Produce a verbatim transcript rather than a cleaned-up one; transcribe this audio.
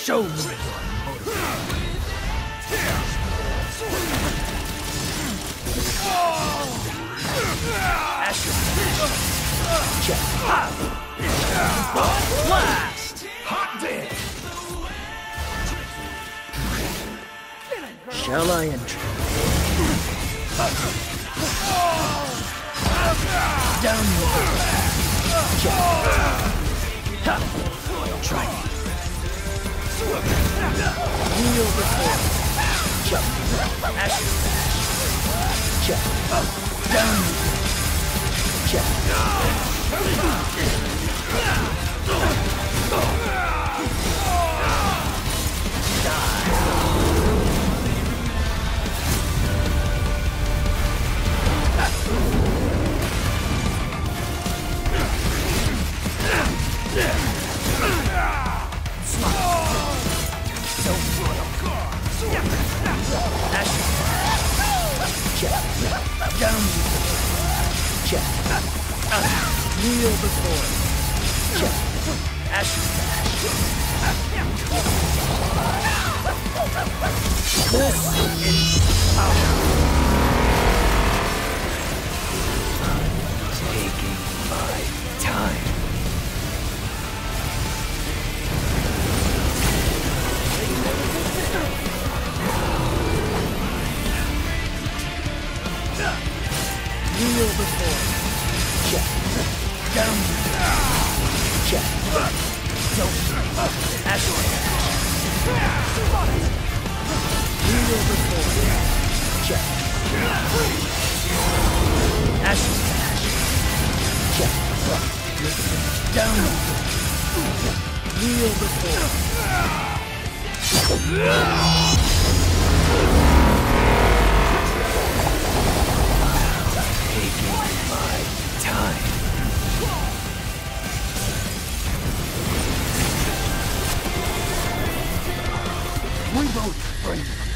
Show me your Asher. Check. Blast. Hot damn. Shall I enter? Down your Check. Try me. Kneel before. Check. Asher. Check. Down. Check. Down. Check. Kneel before. Check. Asher. This is power. Taking my time. Kneel before. Check. Down. Check. Don't. Asher. Kneel before. Check. Asher. Check. Down. Kneel before. Taking my time. We both bring